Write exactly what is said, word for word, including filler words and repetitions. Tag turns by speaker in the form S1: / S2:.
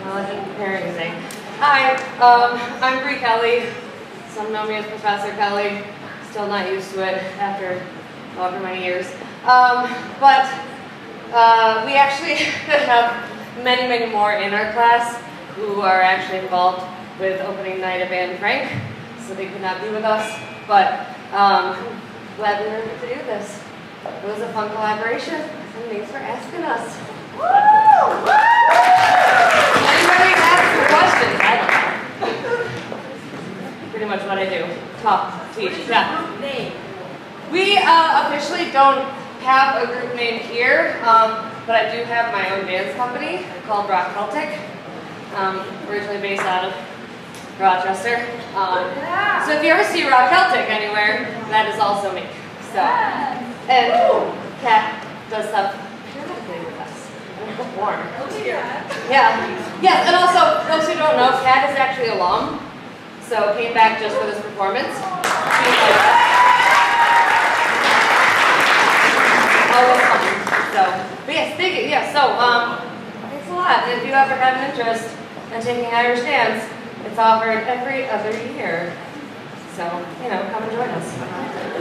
S1: I didn't prepare anything. Hi, um, I'm Bree Kelly. Some know me as Professor Kelly. Still not used to it after however many years. Um, but uh, we actually have many, many more in our class who are actually involved with opening night of Anne Frank, so they could not be with us. But um, glad we were able to do this. It was a fun collaboration, and thanks for asking us. Woo! Anybody have some questions? I don't know. Pretty much what I do. Talk, teach, yeah. We uh, officially don't have a group name here, um, but I do have my own dance company called Rock Celtic, um, originally based out of Rochester. Um, so if you ever see Rock Celtic anywhere, that is also me. So, and Kat does stuff periodically with us. Perform. Yeah. Yes, and also, those who don't know, Kat is actually a alum, so came back just for this performance. Always fun. So, but yes, thank you. Yeah, so, um, thanks a lot. And if you ever have an interest in taking Irish dance, it's offered every other year. So, you know, come and join us.